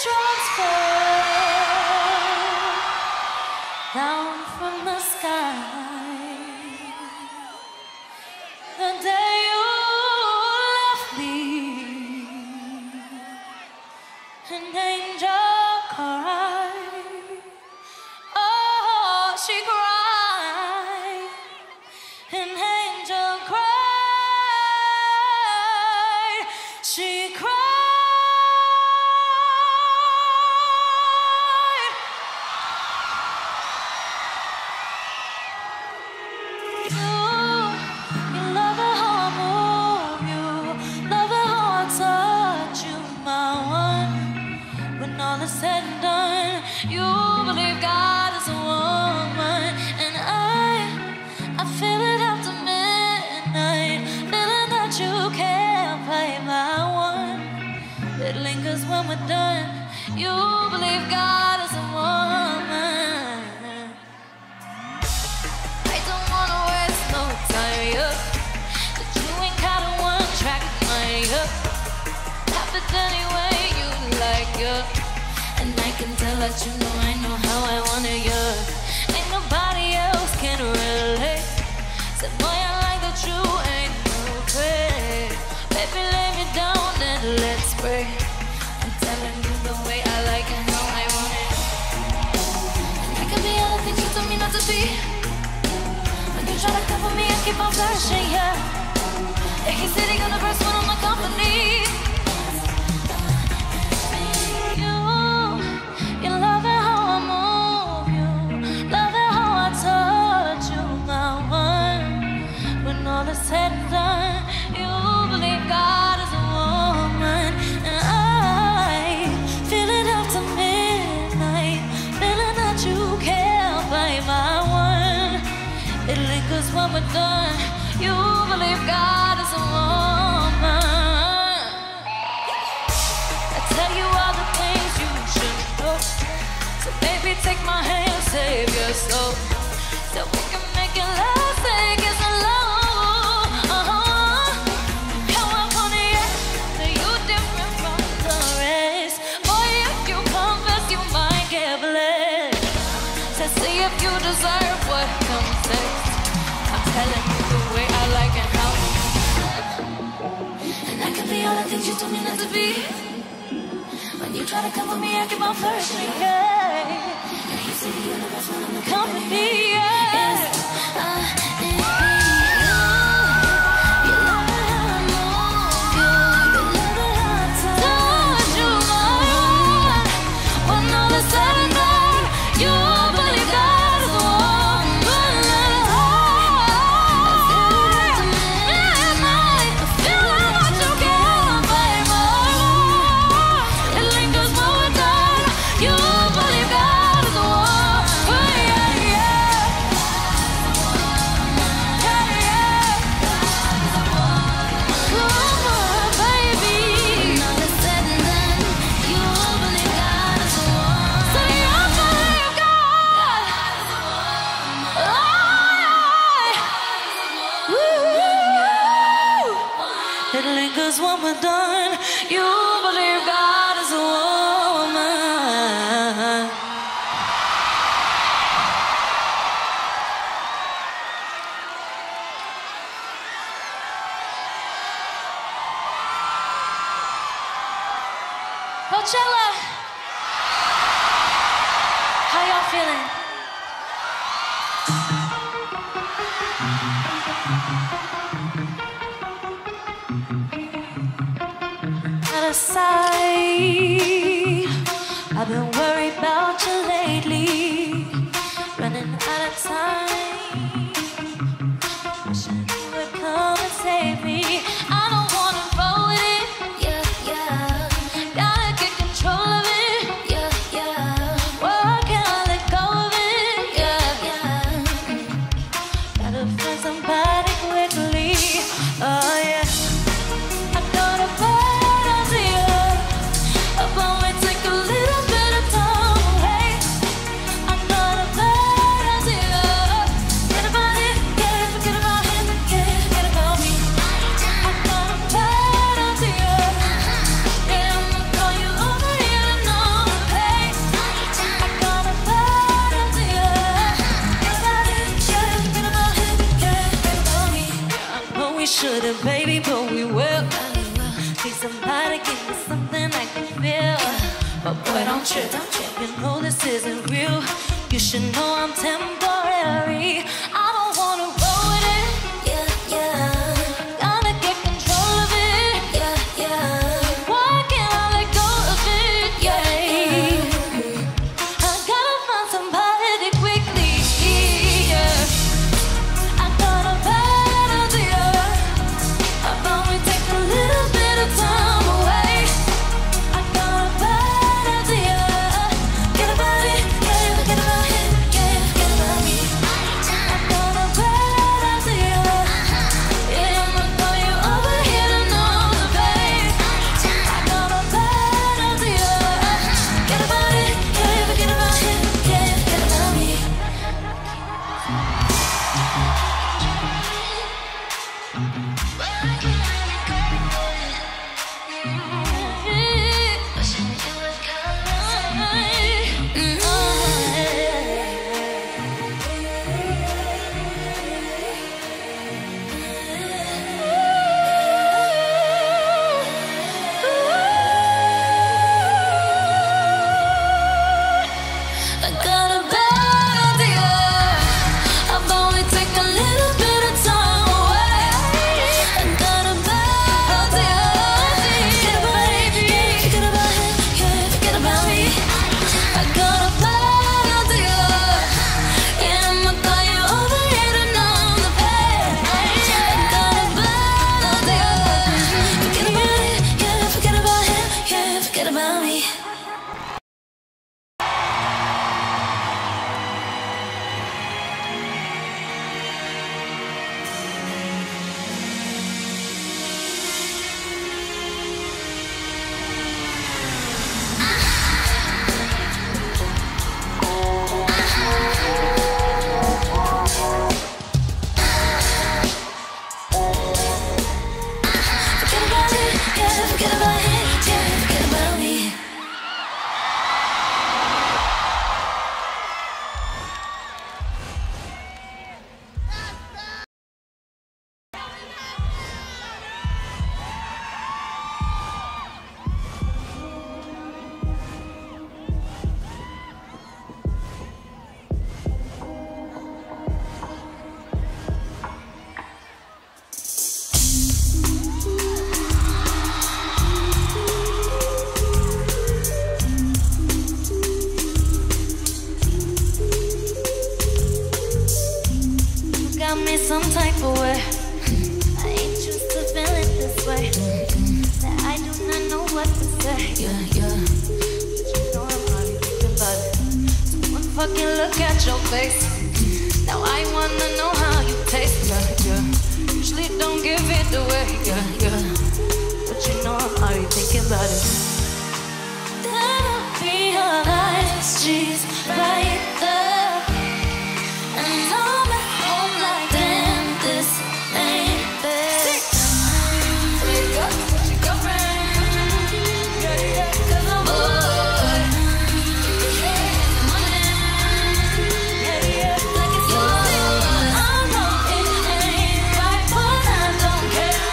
raindrops fall down from the sky. The day you left me, an angel cried. Oh, she cried. An angel cried. She cried. You love it how I move you, love it how I touch you, my one. When all is said and done, you believe God is a woman, and I feel it after midnight, feeling that you can't play my one. It lingers when we're done. You believe God is a woman. I don't wanna waste no time, yeah. 'Cause you ain't got a one-track mind, yeah. Have it any way you like, yeah. And I can tell that you know I know how I want it, yeah. Ain't nobody else can relate. Said boy, I like that you ain't no afraid. Baby, lay me down and let's pray. I'm telling you the way I like it, how I want it. And I can be all the things you told me not to be. When you try to cover me, I keep on flashing, yeah. And he's sitting on the first one on my company. You love it how I move you, love it how I touch you, my one. When all is said and done, you believe God is a woman, and I feel it after midnight, feeling that you can't play my one. It lingers when we're done. You believe God is a woman. I tell you all the things you should know. So baby, take my hand, save your soul, so we can make it last, take it slow. How I want it, so you different from the rest. Boy, if you confess, you might get blessed. So see if you deserve what comes next. I'm telling you the way I like it, how. And I can be all the things you told me not to be. When you try to come for me, I keep on flirting, yeah. And you see the universe when I'm the company, yeah. You love it how I move you, you love it how I touch you, my one. When all is said and done, you believe God is the woman. I feel like what you can't play my one. It lingers when we're done. You believe God is the woman, yeah, yeah. Yeah, yeah. Come on, baby. When all is said and done, you believe God is the woman. So you believe God. Oh, it lingers when we're done. You believe God is a woman. Coachella, how y'all feeling? Out of sight, I've been worried about you lately, running out of time, wishing you would come and save me. I don't wanna roll with it, yeah, yeah. Gotta get control of it, yeah, yeah. Why can't I let go of it, yeah, yeah. Gotta find somebody quickly, oh yeah. I gotta find out you, but we take a little bit of time away. I gotta find out you, get about it, yeah, forget about him, yeah, forget about me. I gotta find out you, yeah, I'ma call you over here tonight. we shouldn't, baby, but we will. Need somebody give me something I can feel. But boy, don't trip, you know this isn't real. You should know I'm temporary. I don't wanna roll with it. Yeah, yeah. Gotta get control of it. Yeah, yeah. Why can't I let go of it? Yeah. I gotta find somebody quickly. Yeah. I got a bad idea. How about we take a little bit of time away? I got a bad idea. Get about it, yeah, forget about him, yeah, forget about me. I got a bad idea. Yeah, I'ma call you over here to know the babe. I got a bad idea. Get about it, yeah, forget about him, yeah, forget about me. I got a bad idea. How about we take a little bit of time away? I got a bad idea. Forget about it, yeah, forget about him, yeah, forget about me. I got a bad idea. Yeah, I'ma call you over here to know the pain. I got a bad idea. Forget about it, yeah, forget about him, yeah, forget about me. Forget about it, yeah, forget about him, yeah, forget about me. Got me some type of way. I ain't used to feeling this way. That I do not know what to say. Yeah, yeah. But you know I'm already thinking about it. So one fucking look at your face. Now I wanna know how you taste. Yeah, yeah. Usually don't give it away. Yeah, yeah. But you know I'm already thinking about it. That'll be alright. She's right there. And I'm at home like, damn, this ain't fair. Wake up with your girlfriend. Yeah, yeah, 'cause I'm bored. Yeah, money. Yeah, yeah, like it's yours. I know it ain't right, but I don't care.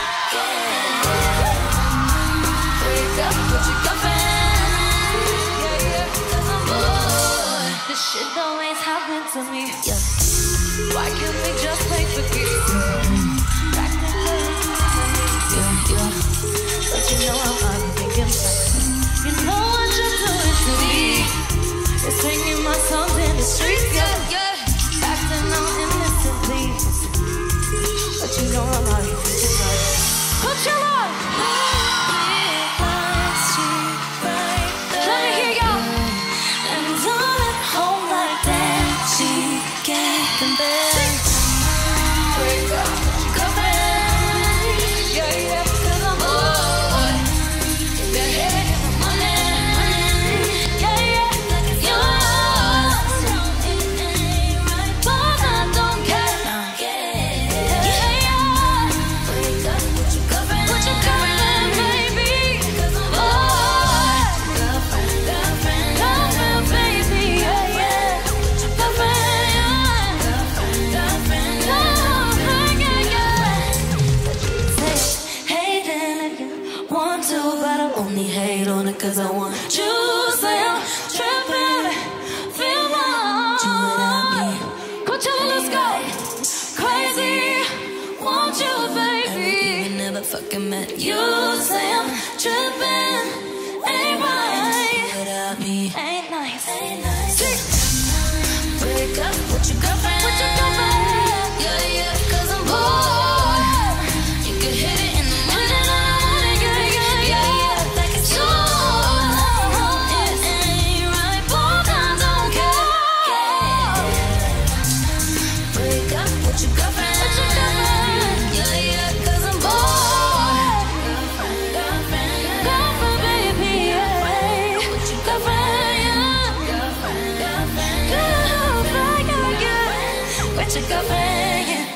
Wake up with your girlfriend. Yeah, yeah, 'cause I'm bored. This shit always happen to me. Yeah. Why can't we just play for keeps? Back then, yeah, yeah. But you know I'm already thinking back. You know what you're doing to me. You're singing my songs in the streets, yeah, yeah. Acting all innocent, please. But you know I'm already thinking back. Coachella! Let me hear y'all. And I'm at home like that. She getting better. Wake up, come back. Yeah, yeah, 'cause I'm bored. Yeah, yeah, money. Yeah, yeah, like it's yours. It ain't right, but I don't care. Yeah, yeah. it cause I want you. Say I'm tripping, feel my you without me. Coachella, let's go. Crazy, want you, baby. We never fucking met. You say I'm tripping, ain't right. You without me, ain't nice, ain't nice. Break up with your girlfriend, with your girlfriend. Yeah, yeah, cause I'm bored. You can hit it in the morning, yeah, yeah, like it's yours. It ain't right, both I don't care. Break up with your girlfriend, yeah, yeah, cause I'm bored. Girlfriend, baby, yeah. With your girlfriend, yeah. Girlfriend, with your girlfriend, yeah.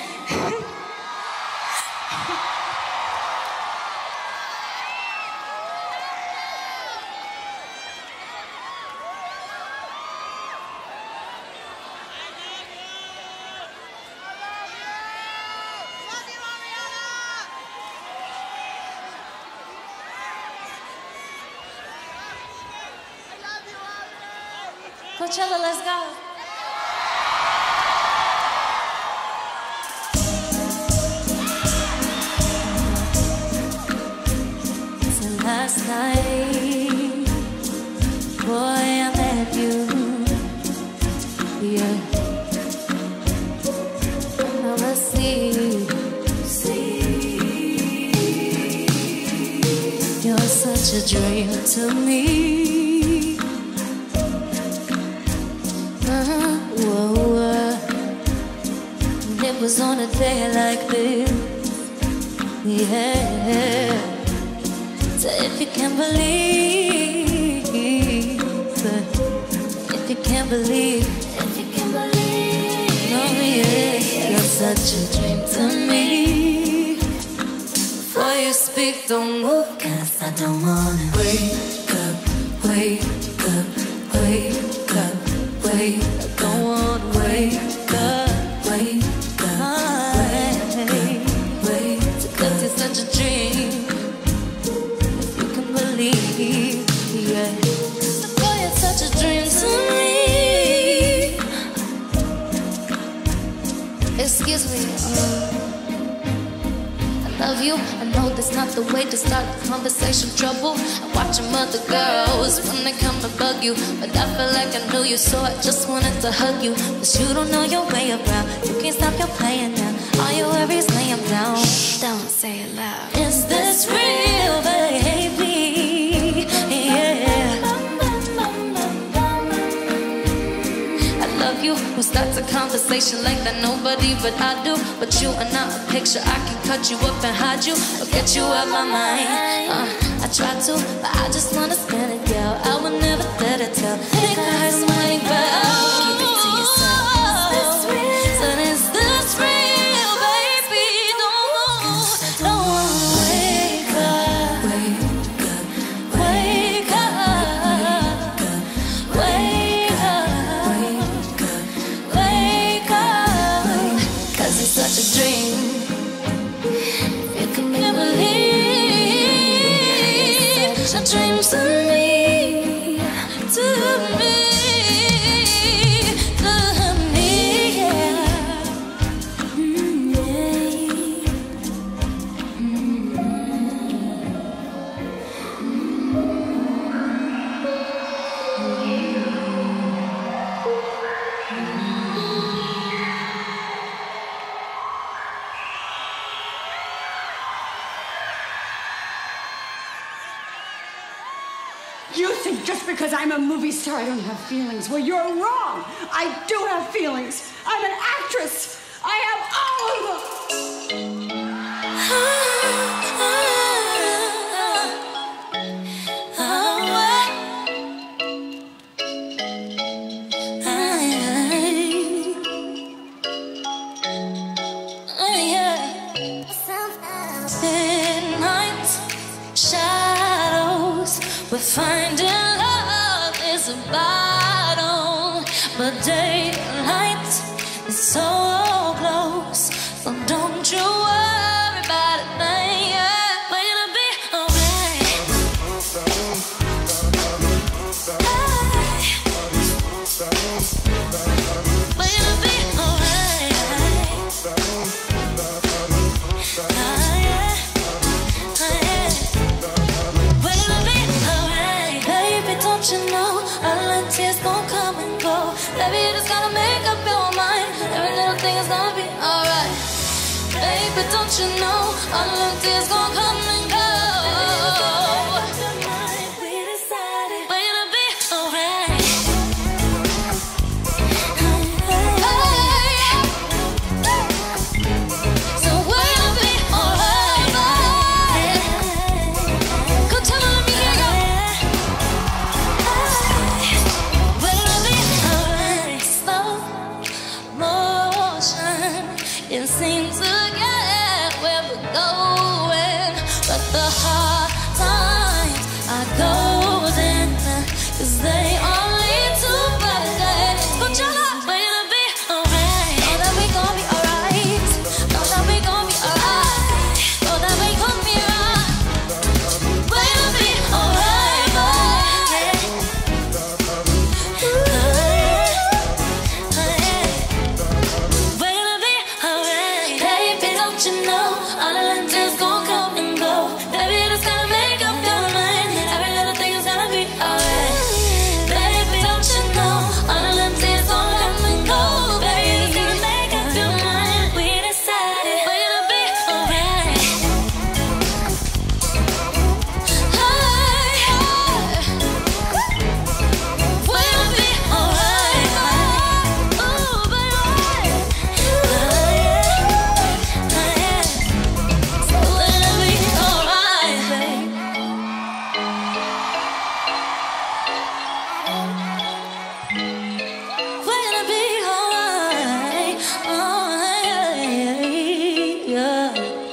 Coachella, let's go. So last night, boy, I met you. Yeah. Now I see. You're such a dream to me. It was on a day like this, yeah. So if you can believe, if you can believe, oh yeah, you're such a dream to me. Before you speak, don't move, cause I don't wanna wake up, wake up, wake up, wake up. I don't wanna wake up, wake up. Cause it's such a dream, if you can believe, yeah. Boy, it's such a dream to me. Excuse me, I love you. I know that's not the way to start the conversation. Trouble, I watch them other girls when they come to bug you, but I feel like I knew you, so I just wanted to hug you. Cause you don't know your way around, you can't stop your playing now. All your worries lay them down. Don't say it loud. Is this real, baby? Yeah. I love you. Who starts a conversation like that? Nobody but I do. But you are not a picture. I can cut you up and hide you, or get you out my mind. I try to, but I just wanna stand it, girl. I would never let it tell. Think I heard somebody, but keep it to yourself. So is this real? Dreams to me, to me, yeah. You think just because I'm a movie star I don't have feelings. Well, you're wrong. I do have feelings. I'm an actress. I have all of them. Midnight shadows, we're finding love is a battle, but daylight is so close. So don't you worry about a thing, yeah. We're gonna be alright. Baby, don't you know all of them tears gon' come and go? We're gonna be alright. So we're gonna be alright. Coachella, let me hear you. We're gonna be alright. Slow motion, it seems to get where we're going, but the hard times are golden, 'cause they all lead to better days. Coachella, we're gonna be alright. Know that we gon' be alright. Know that we gon' be alright. Know that we gon' be alright. We're gonna be alright. We're gonna be alright. Baby, don't you know all of them tears gon' come and go? Baby, just gotta make up your mind. Every little thing is gonna be alright. Baby, don't you know all of them tears gon' come and go? Baby, just gotta make up your mind. We decided we're gonna be alright. We're gonna be alright. Ooh, baby. So we're gonna be alright, babe. We're gonna be alright. Yeah.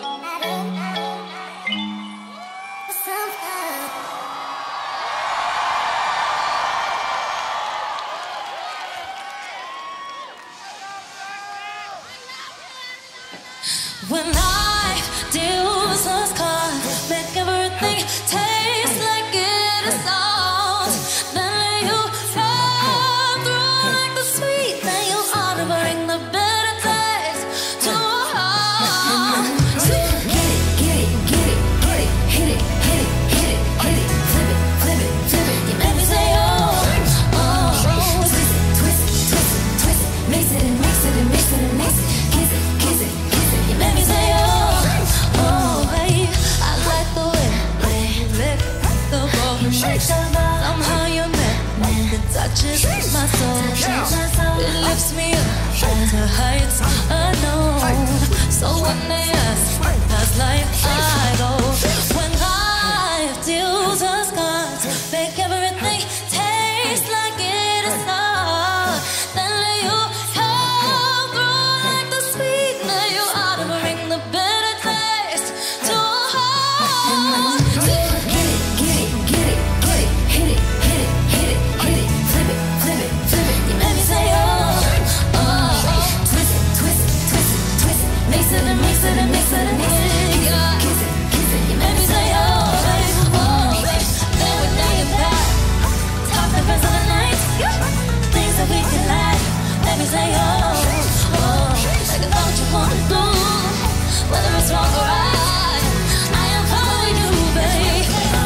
When life deals us cards, make everything taste like it is salt. Then let you fall through like the sweet. Then you ought to bring the bitter taste to a heart. Get it, get it, get it, get it, hit it, hit it, hit it, hit it, flip it, flip it, flip it. You make me say oh, oh. Twist it, twist it, twist it, twist it, mix it and mix it and mix it and mix it, kiss it, kiss it, kiss it. You make me say oh, oh, hey. I like the way you lick the ball. Somehow you make it touches my soul. It lifts me up to heights unknown. So when they ask, how's life I go? When life deals us cards, make everything taste like it is hard. Then let you come through like the sweet. Now you ought to bring the bitter taste to a heart. Get it, get it, get it, get it, hit it, hit it, hit it, hit it, flip it, flip it, flip it. You make me say oh, oh. Twist it, twist it, twist it, twist it, mix it and mix it and mix it and mix it. Kiss it, kiss it, You make me say oh, babe, oh, babe. Then we lay it back, talk the rest of the night, things that we can like. Let me say oh, oh, like I thought you wanted to do, whether it's wrong or right. I am calling you, babe.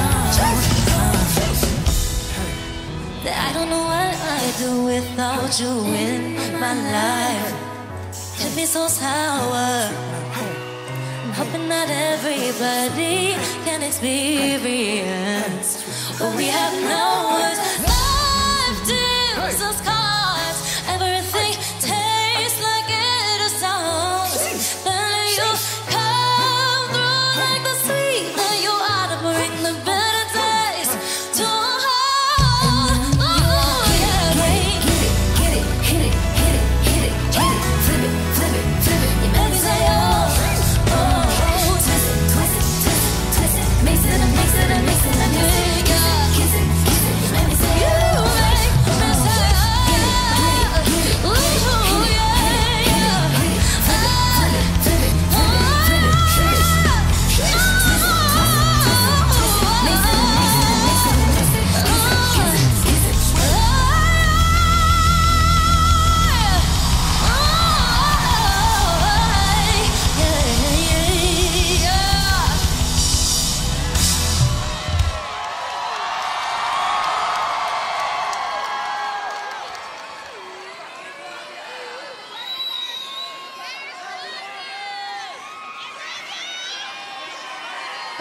That I don't know what I'd do without you in my life. Hit me so sour. I'm hoping that everybody can experience what we have now. Life deals us cards, everything tastes like it is salt. Then you come through like the sweet. Then you ought to bring the bitter taste to a heart. Oh, yeah, babe. get it, hit it, hit it, hit it, hit it, flip it, flip it, flip it. You make me say oh, oh. Twist it, twist it, twist it, twist it, mix it and mix it and mix it and mix it. Kiss it, kiss it, kiss it. You make me say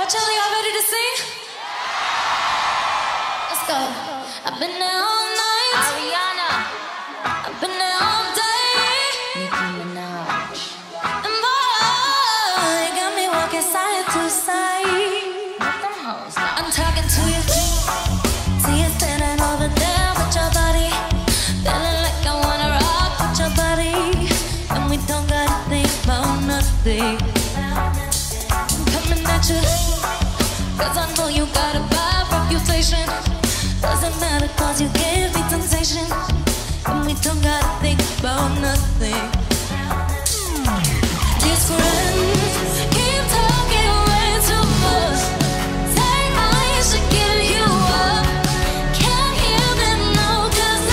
Coachella, y'all ready to sing? Let's go. I've been there all night. Ariana. I've been there all day. And boy, you got me walking side to side. I'm talking to you. See you standing over there with your body. Feeling like I wanna rock with your body. And we don't gotta think about nothing. I'm coming at you, 'cause I know you got a bad reputation. Doesn't matter 'cause you give me temptation. And we don't gotta think about nothing. These friends keep talking way too much. Say I should give you up. Can't hear them now 'cause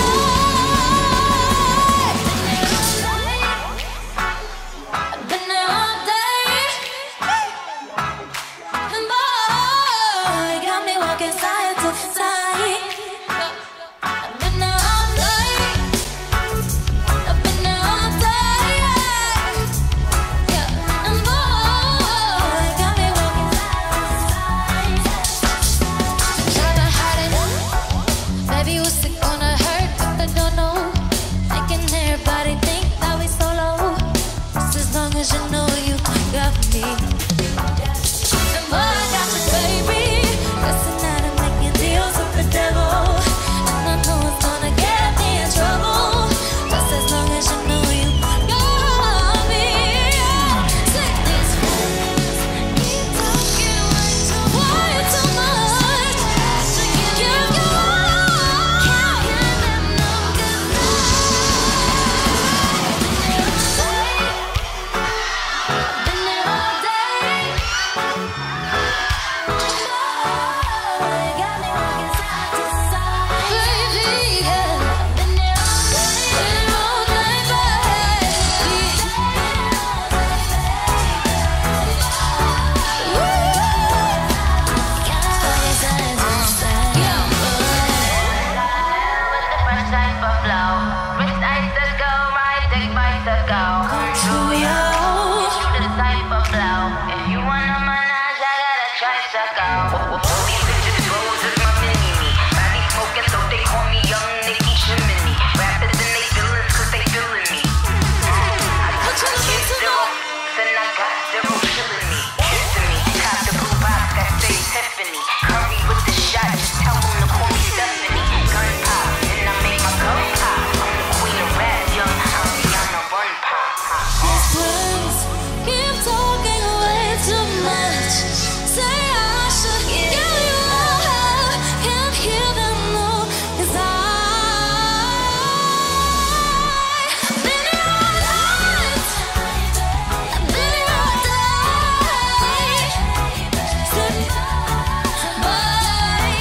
I've been there all day. And boy, you got me walking side to side. I've been there all night. I've been there all day. Yeah. And boy, you got me walking side to side. Tryna hide it. Baby, what's it gonna hurt if I don't know? Making everybody think that we solo. Just as long as you know you got me. And boy, I got you, baby. Listen out and making deals with the devil. And I know it's gonna get me in trouble. Just as long as you know you got me. Say these friends keep talking way too much. Give you up. Can't hear them now 'cause I've been there all day. Boy, you got me walking side to side. Baby, yeah. I've been there all night, baby. Keep talking way too much. Say I should give you up. Can't hear them now 'cause I've been here all night. I've been here all day. Say bye.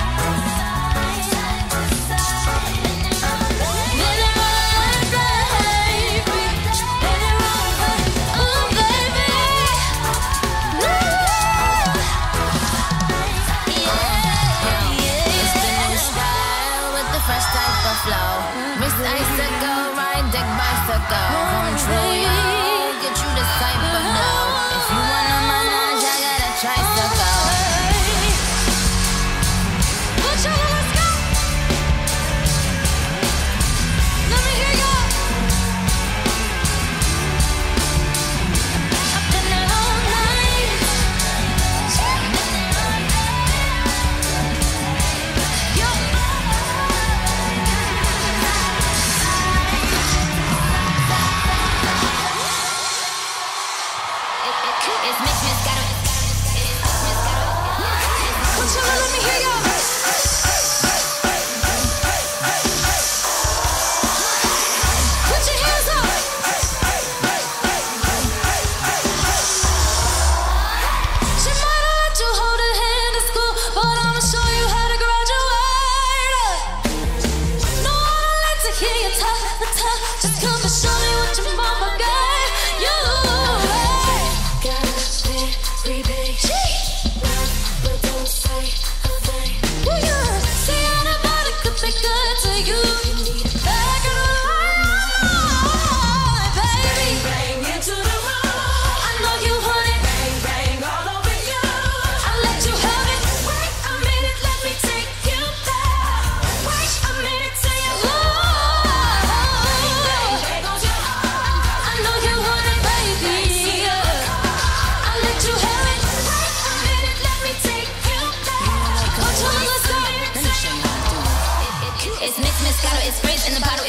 Been here all day, baby. Been here all day, oh baby. With the fresh type of flow, wrist icicle, ride deck bicycle, control you, get you this type of flow. If you wanna manage, I got a tricycle. Coachella, let's go. Let me hear you. I've been there all night. Yo. It's Miss Gotta. Coachella, let me hear you. Put your hands up. She might have let you hold her hand at school, but I'ma show you how to graduate. No, I don't like to hear you talk. Just come and show me what your mama gave you. Gotta be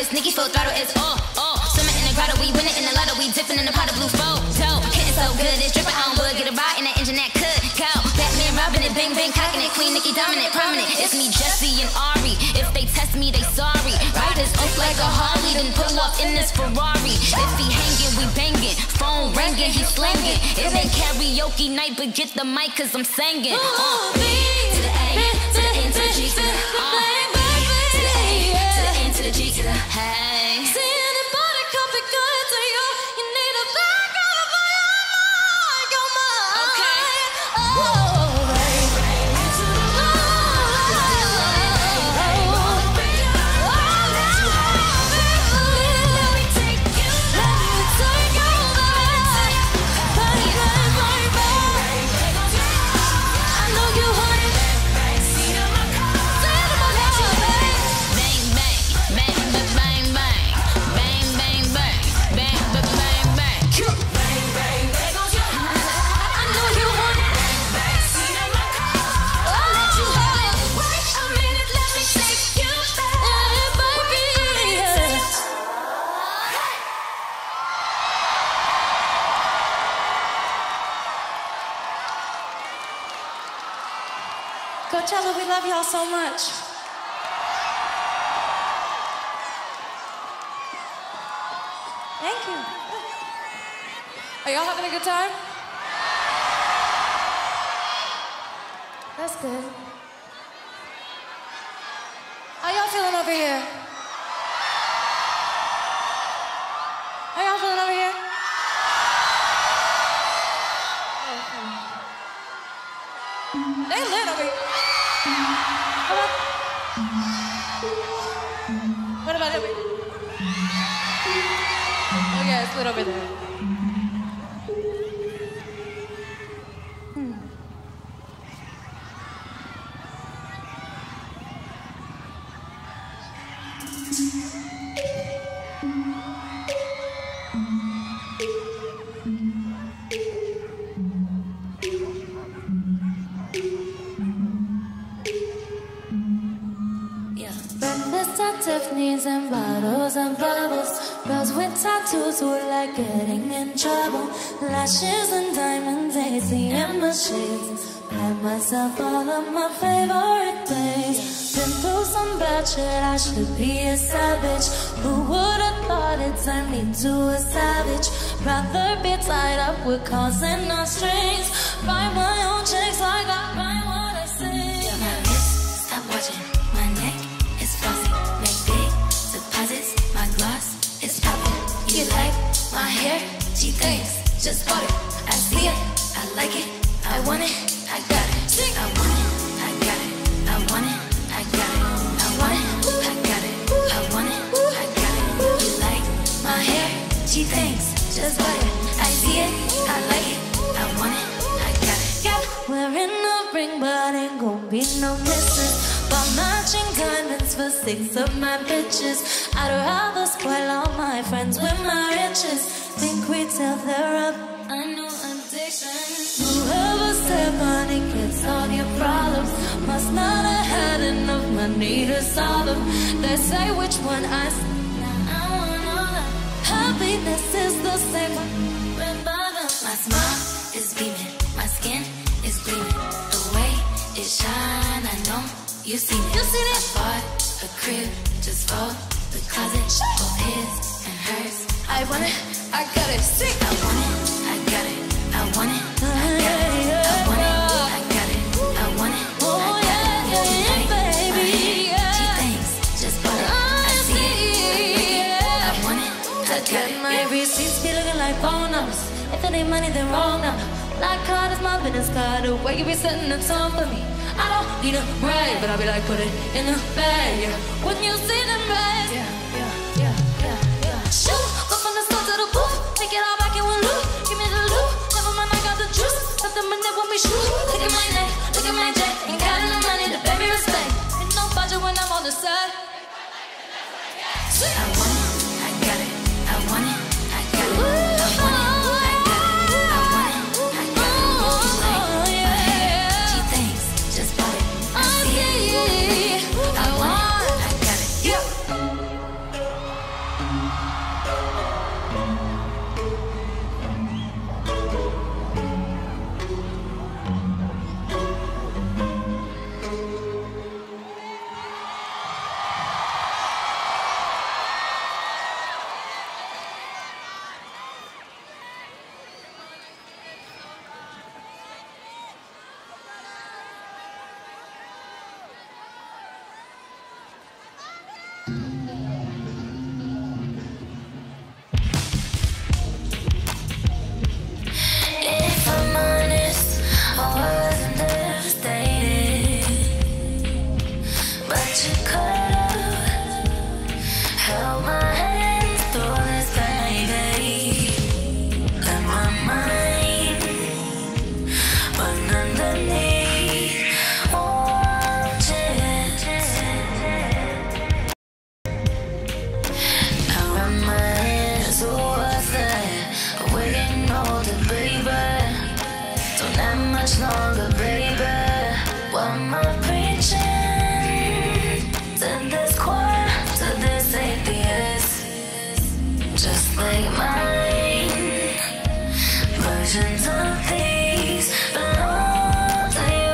is sneaky, full throttle is all. Swimming in the grotto, we winning in the lotto, we dipping in the pot of blue photo. Hitting so good, it's dripping on wood, get a ride in the engine that could go. Batman robbing it, bang bang cocking it, Queen Nicki dominant, prominent. It's me, Jesse and Ari. If they test me, they sorry. Riders up like a Harley, then pull up in this Ferrari. If he hanging, we banging. Phone ringing, he slanging. It ain't karaoke night, but get the mic 'cause I'm singing. To the A, to the N, to the G, to the bang, bang, to the A, to the N, to the G, to the hey. See anybody copy good to you? You need a backup for your mind. Okay. Oh, baby. Coachella, we love y'all so much. Thank you. Are y'all having a good time? That's good. How y'all feeling over here? How y'all feeling over here? They lit over here. Come on. What about over here? Oh yeah, it's lit over there. Breakfast at Tiffany's and bottles and bubbles. Girls with tattoos who like getting in trouble. Lashes and diamonds, ATM machines. Had myself all of my favorite things. Been through some bad shit, I should be a savage. Who would've thought it turned me to a savage? Rather be tied up with calls and not strings. Write my own checks like I write what I sing. My wrist, stop watching. My neck is flossy. Make big deposits. My gloss is popping. You like my hair? She thinks, just bought it. I see it, I like it, I want it, I got it. I want it, I got it. I want it, I got it. I want it, I got it. I want it, I got it. You like my hair? She thinks, just bought it. I see it, I like it, I want it, I got it. Yeah, wearing a ring, but ain't gon' be no misses. Bought matching diamonds for 6 of my bitches. I'd rather spoil all my friends with my riches. Think we till they're up, I know addiction. Whoever said money can solve your problems must not have had enough money to solve them. They say which one I see, now I want all of them. Happiness is the same, My smile is beaming, my skin is gleaming. The way it shine, I know you seen it. You seen it? I bought a crib just for the closet, both his and hers. I want it, I got it. Sing. I want it, I got it. I want it, I got it. I want it, I got it. I want it, I got it. You like my hair? She thinks, just bought it. I see it, I want it, I got it. My receipts be looking like phone numbers. If it ain't money, then wrong number. Black card is my business card. The way you be setting the tone for me. I don't need a brag, but I be like, put it in the bag. Yeah. When you see them bags, shoot, go from the store to the booth. Take it all back in one loop. Give me the loot. Never mind, I got the juice. Let them in there when we shoot. Look at my neck, look at my jet. Ain't counting the money to pay me respect. Ain't no budget when I'm on the side. I want it, I got it. I want it, I got it. I want it, I got it. I want it, I got it. You like my hair? She thinks, just bought it. I see it, I want it, I got it. much longer, baby. What am I preaching? To this choir, to this atheist, just like mine. Versions of these belong to you.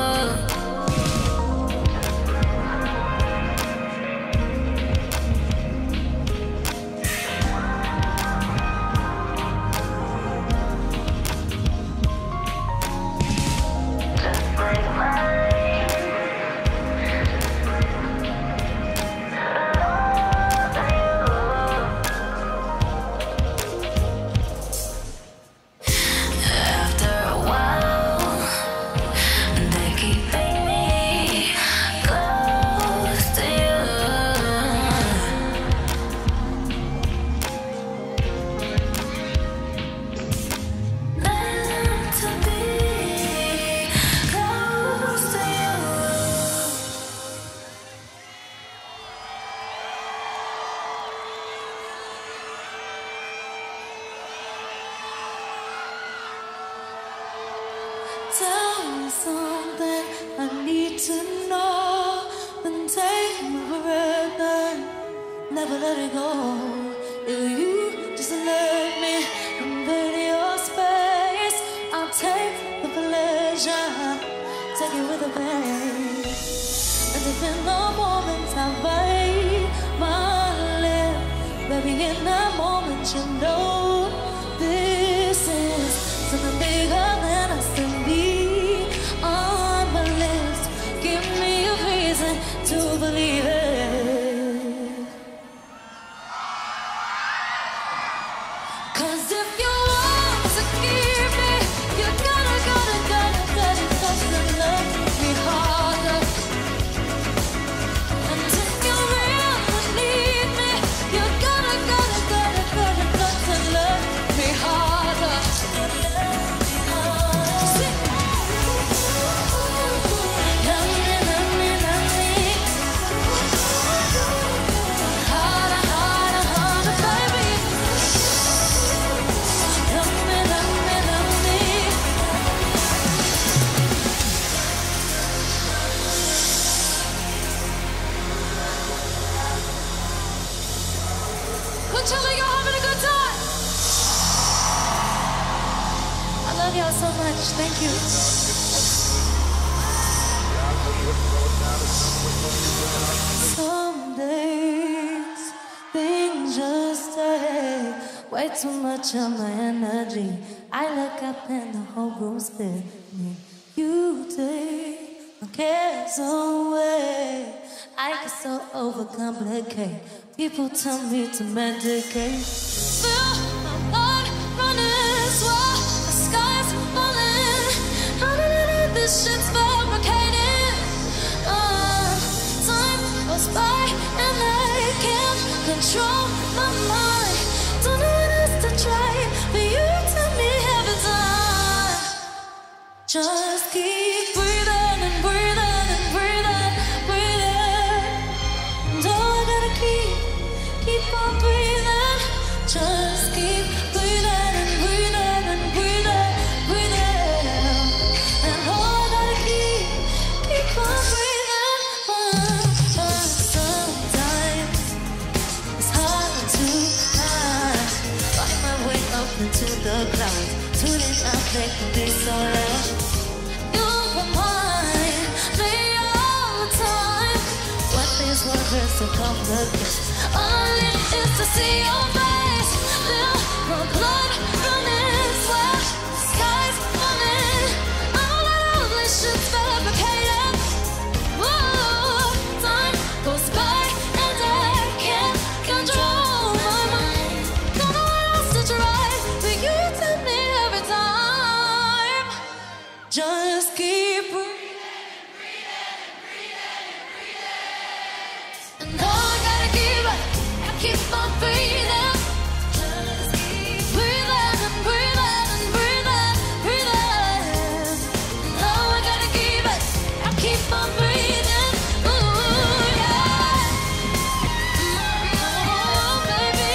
Tell me something I need to know. Then take my breath and never let it go. If you just let me invade your space, I'll take the pleasure, take it with a pain. And if in the moment I bite my lip, baby, in that moment you know this is something bigger than us and me. On my list, give me a reason to believe it. 'Cause if you want to keep me, you gotta touch and love me harder. And if you really need me, you gotta touch and love me harder. Coachella, you're having a good time. I love y'all so much. Thank you. Some days things just take way too much of my energy. I look up and the whole room's spinning. You take my cares away. I get so overcomplicate. People tell me to medicate. Feel my blood running swell. The sky's falling. This shit's fabricated. Time goes by and I can't control my mind. Don't know what else to try, but you tell me every time. Just keep breathing and breathing and breathing, breathing. And all I gotta keep on breathing. Just keep breathing and breathing and breathing, breathing. And all I gotta keep on breathing. Sometimes it's hard to find my way up into the clouds. Tuning out, they can be so loud. You remind me all the time. What these words to complicate. All I need is to see your face. Feel my blood running swell. Skies falling. All that this shit's fabricated. Whoa, time goes by and I can't control my mind. Don't know what else to try, but you tell me every time. Just keep breathing. And all I gotta keep on breathing. Just keep breathing and breathing and breathing, breathing. And all I gotta keep on breathing. Ooh, yeah. Oh, baby.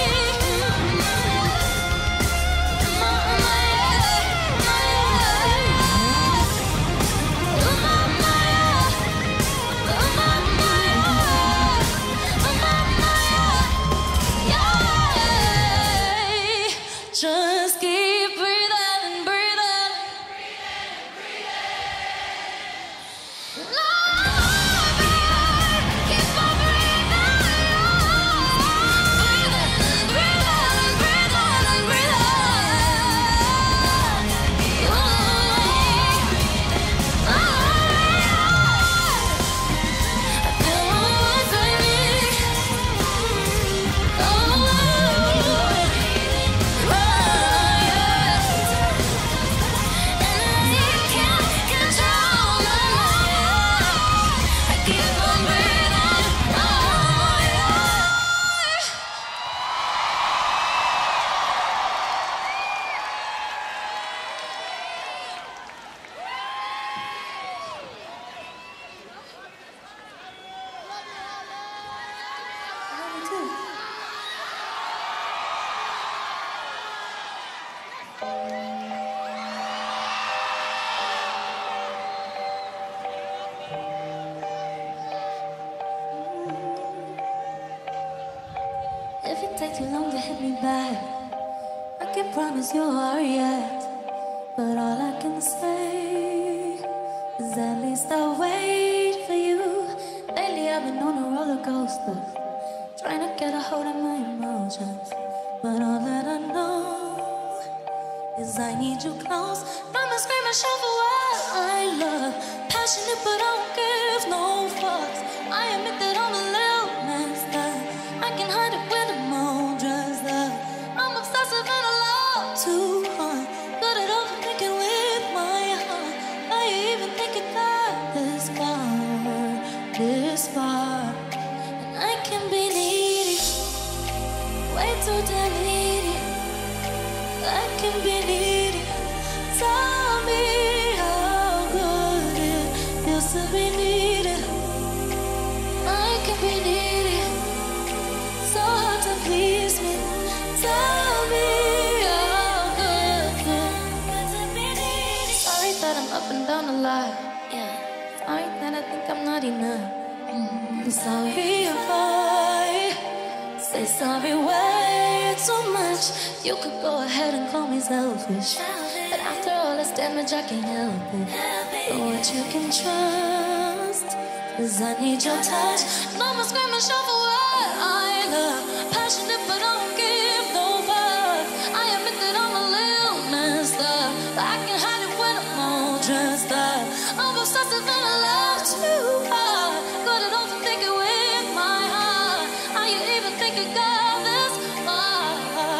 take too long to hit me back. I can promise you are yet, but all I can say is at least I'll wait for you. Lately I've been on a roller coaster, trying to get a hold of my emotions, but all that I know is I need you close. Promise, scream and shout for what I love. Passionate, but I don't give no fucks. I admit that I'm a little messed up. I can hide it when I'm all dressed up. I'm obsessive and I love too hard. Good at overthinking with my heart. I even think it got this far. And I can be needy, way too damn needy. I can be needy. Tell me how good it feels to be needed. I can be needy, so hard to please me. Tell me how good it feels to be needy. Sorry that I'm up and down a lot. Yeah. Sorry that I think I'm not enough. I'm sorry if I say sorry way too much. You could go ahead and call me selfish, but after all this damage I can't help it. But what you can trust is I need your touch. And I'ma scream and shout for what I love. Passionate but I don't give no fuck. I admit that I'm a little messed up, but I can hide it when I'm all dressed up. I'm obsessive and I love too hard. Good at overthinking with my heart. How you even think it got this far?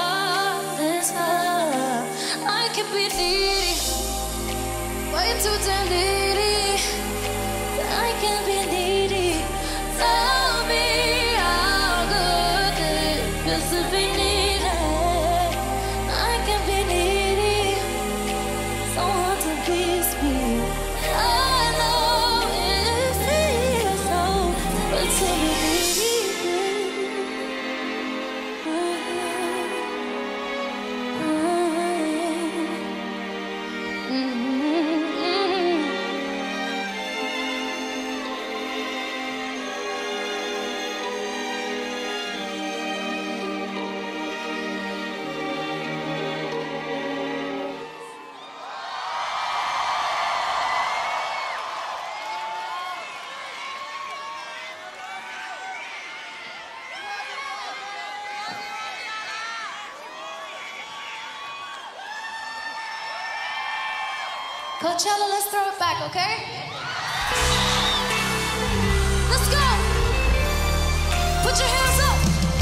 I can be needy, way too damn needy. I can be needy. Tell me how good it feels to be needed. I can be needy, so hard to please me. I know it feels so good to be Coachella, let's throw it back, okay? Let's go! Put your hands up!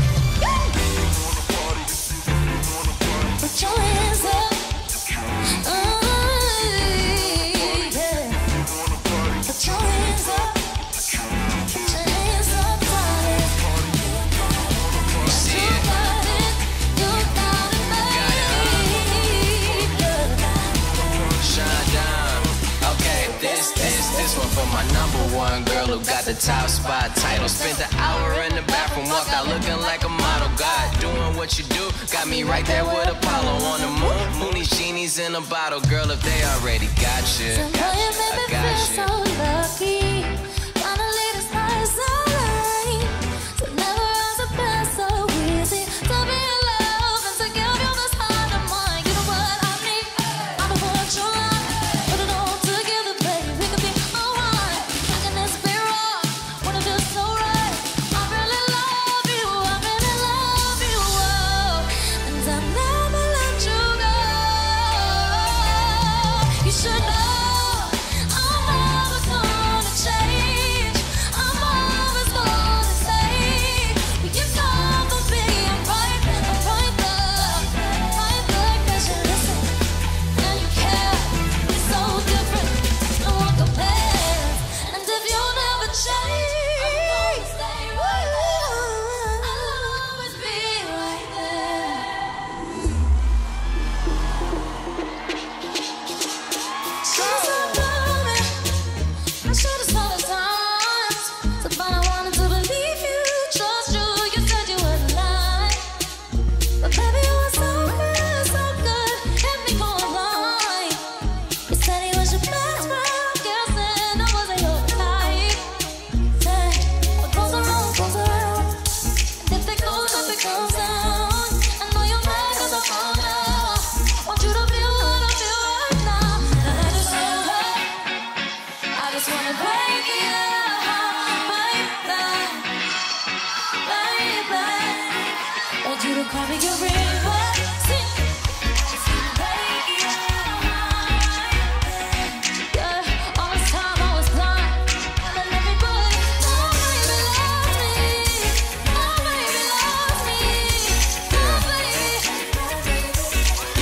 Put your hands up! Yeah. Put your hands up! Put your hands up, darling. You got it, This one for my #1 girl who got the top spot title. Spent the hour in the bathroom, walked out looking like a model. God, doing what you do, got me right there with Apollo on the moon. Mooney genies in a bottle, girl, if they already got you, I got you. So lucky, finally this night is alright. So never has it been so easy to be in love and to give you this heart of mine. You know what I need? I'm the one you like. Put it all together, baby. We can be alright. How can this be wrong when it feels so right? I really love you. I really love you. Oh, and I'll never let you go. You should know. Goes down. carry your river. Sing. Yeah, all this time I was blind, telling everybody, oh baby loves me, oh baby loves me, oh baby.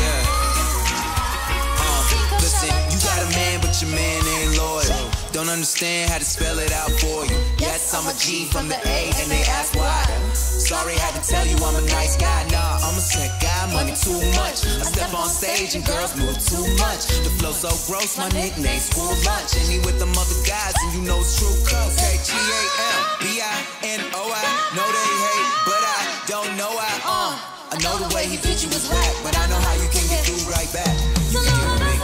Yeah. Listen, you got a man, but your man ain't loyal. Don't understand how to spell it out for you. Yes, I'm a G from the A, and they ask why. Sorry, had to tell you I'm a nice guy. Nah, I'm a sick guy, money too much. I step on stage and girls move too much. The flow so gross, my nickname school lunch. And he with them other guys, and you know it's true. K-G-A-M-B-I-N-O-I. Know they hate, but I don't know I know the way he beat you was whack, but I know how you can get through right back. You can get with me.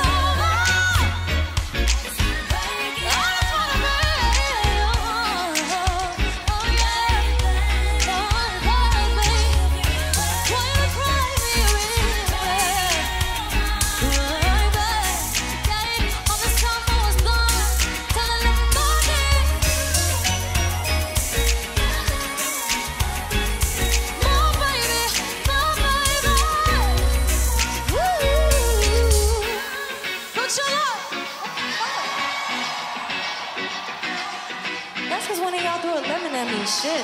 That's because one of y'all threw a lemon at me. Shit.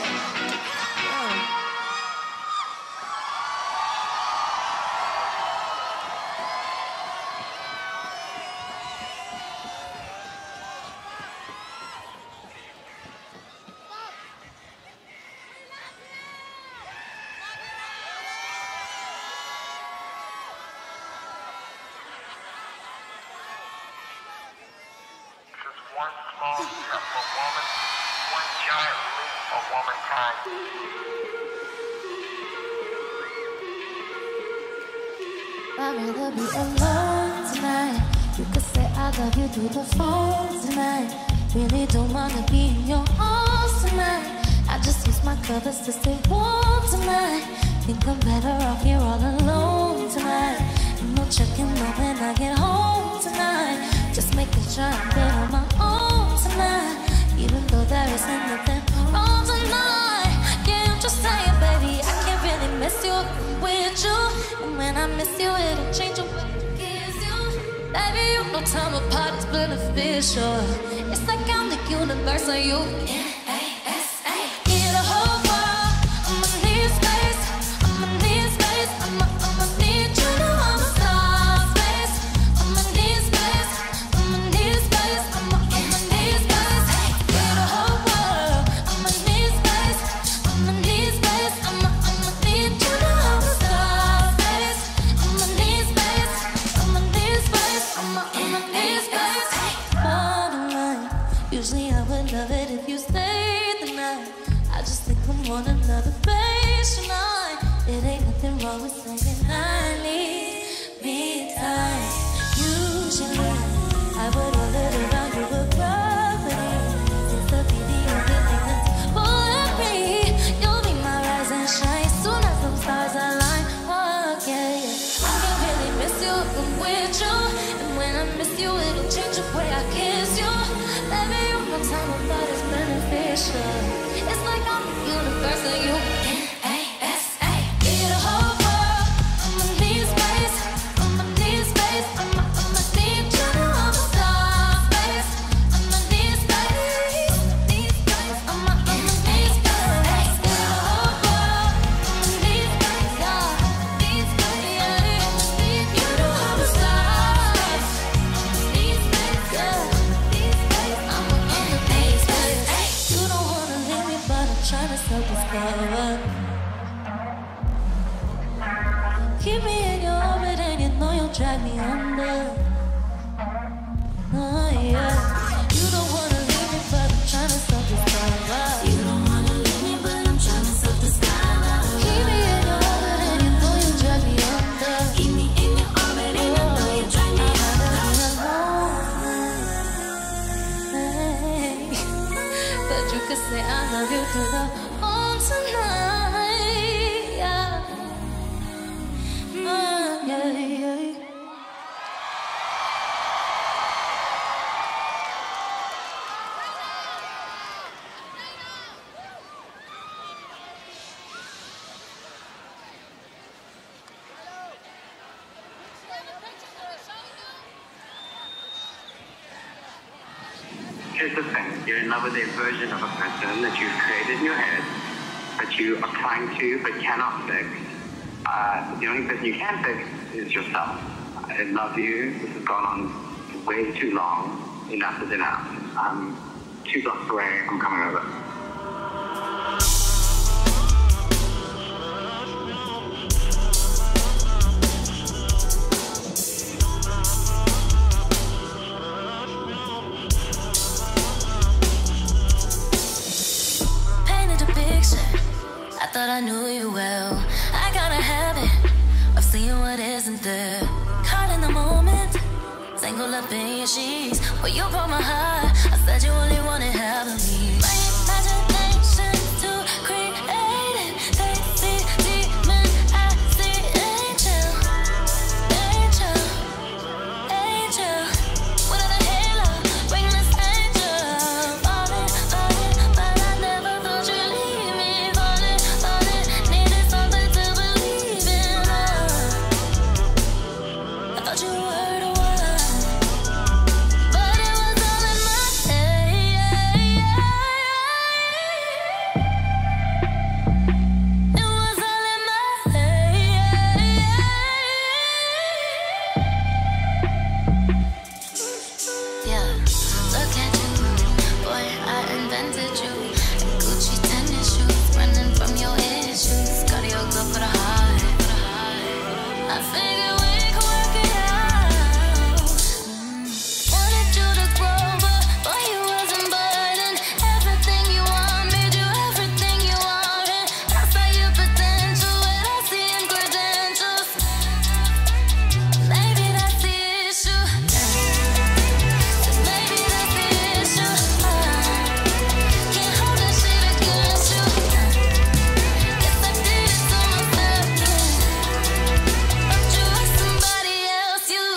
One small step for woman, one giant leap for womankind. I'd rather be alone tonight. You could say I love you through the phone tonight. Really don't wanna be in your arms tonight. I just use my covers to stay warm tonight. Think I'm better off here all alone tonight. And no checking on when I get home tonight. Just making sure I'm good on my own tonight. Even though there isn't nothing wrong tonight. Yeah, I'm just saying, baby, I can't really miss you with you. And when I miss you, it'll change the way it gives you. Baby, you know time apart is beneficial. It's like I'm the universe and you N-A-S-A. Need a whole world, I'ma need space. I'ma need space, I'ma need you to I'm a star space. I'ma need space, I'ma need space, I'ma need space. Need a whole world, I'ma need space. I'ma need space, I'ma need you to I'm a star space. I'ma need space, I'ma need space, I'ma need space. Bottom line, usually I would love it if you stayed the night. I just think I'm on another page tonight. It ain't nothing wrong with saying I need me time. Usually I would all it around you with gravity. Seems to be the only thing that's pulling me. You'll be my rise and shine soon as some stars align. Oh yeah, yeah. I can really miss you if I'm with you. And when I miss you, it'll change the way I kiss you. Baby, you know time apart is beneficial. It's like I'm the universe and you N-A-S-A. Need a whole world, I'ma need space. I'ma need space, I'ma need you to I'm a star space. I'ma need space, I'ma need space. Need a whole world, I'ma need space, yeah. Need space, yeah. Need you to I'm a star space. Need space, yeah. Need space, I'ma need space. You don't wanna leave me, but I'm trying to self-discover. Keep me in your orbit and you know you'll drag me under. Oh yeah. You don't wanna leave me, but I'm trying to self-discover. You don't wanna leave me, but I'm trying to self-discover. Keep me in your orbit and you know you'll drag me under. Keep me in your orbit and you know you'll drag me under. But you could say I love you through the phone tonight. Yeah. Yeah, yeah. Here's the thing. You're in love with a version of a person that you've created in your head, that you are trying to but cannot fix. The only person you can fix is yourself. I love you. This has gone on way too long. Enough is enough. I'm 2 blocks away. I'm coming over. I thought I knew you well. I got a habit of seeing what isn't there. Caught in the moment, tangled up in your sheets. Well, you broke my heart. I said you only wanted half of me. My imagination too creative. They see demon, I see angel, angel, angel. Without a halo, wingless angel. Falling, falling, but I never thought you'd leave me. Needed something to believe in. I thought you were the one, but it was all in my head. It was all in my head. Yeah, look at you, boy, I invented you. Gucci tennis shoes, running from your issues. Cardio good for the heart. I figured we could work it out. Wanted you to grow, but boy, you wasn't biting. Everything you want, made you everything you wanted. I saw your potential without seeing credentials. Maybe that's the issue. Maybe that's the issue. Can't hold this shit against you. Guess I did it to myself. Thought you were somebody else, you.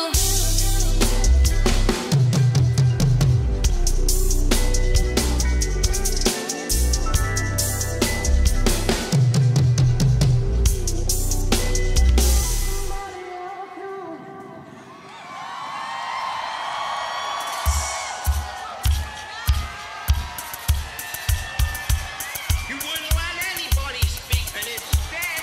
You wouldn't let anybody speak, but instead,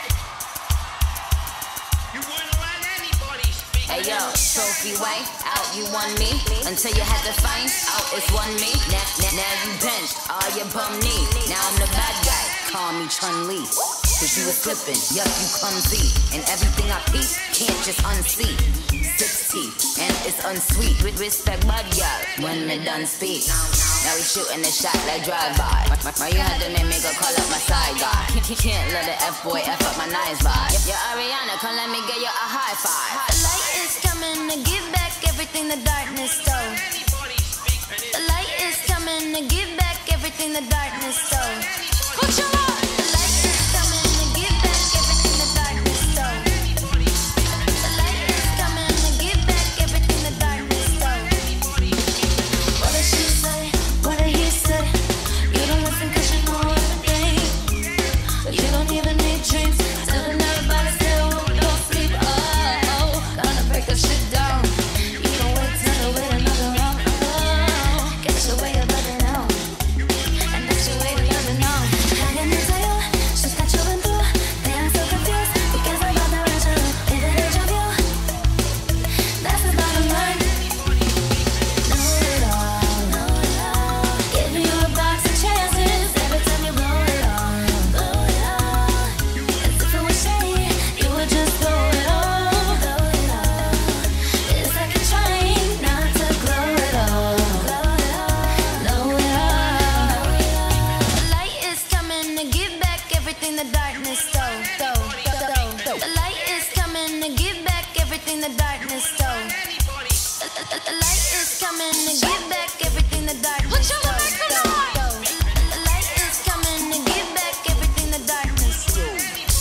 you wouldn't let anybody speak. Hey yo, trophy wife, out you won me. Until you had to find out it's one me. Now you benched, all your bum knee. Now I'm the bad guy, call me Chun-Li. Cause you was slipping, yup, you clumsy. And everything I peep, can't just unsee. 6 teeth, and it's unsweet. With respect, bud, y'all, when they done speak. Now we shooting the shot like drive-by. Why you had to make me go call up my side guy? Can't let the F-boy F up my nice vibe. Yo, Ariana, come let me get you a high five. The light is coming to give back everything the darkness stole. Anybody speak, but The light is coming to give back everything the darkness stole. Coachella! The light is coming to give back everything the darkness stole. The light is coming to give back everything the darkness stole. What did she say? What did he say? You don't listen 'cause you know everything. You don't even need dreams. Telling everybody still don't sleep. Oh, gonna break the shit down. You don't wait till the wait another round. Oh, get your way of loving out. And that's your way of loving out. Hanging into you, she's got you in through. They are so confused because I'm not the original. Is it a job you? That's the bottom line. Know it all, know it all. Give you a box of chances every time you blow it all, blow it all. As if it was shady, you would just blow it all, blow it all. It's like you're trying not to glow it all, blow it all, blow it all. The light is coming to give back everything the darkness stole. The light is coming to give back everything the darkness stole. The light is coming to give back everything the darkness stole. The light is coming to give back everything the darkness stole.